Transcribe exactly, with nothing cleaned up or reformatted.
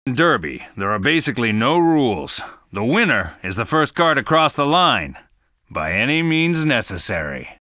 Derby, there are basically no rules. The winner is the first car to cross the line, by any means necessary.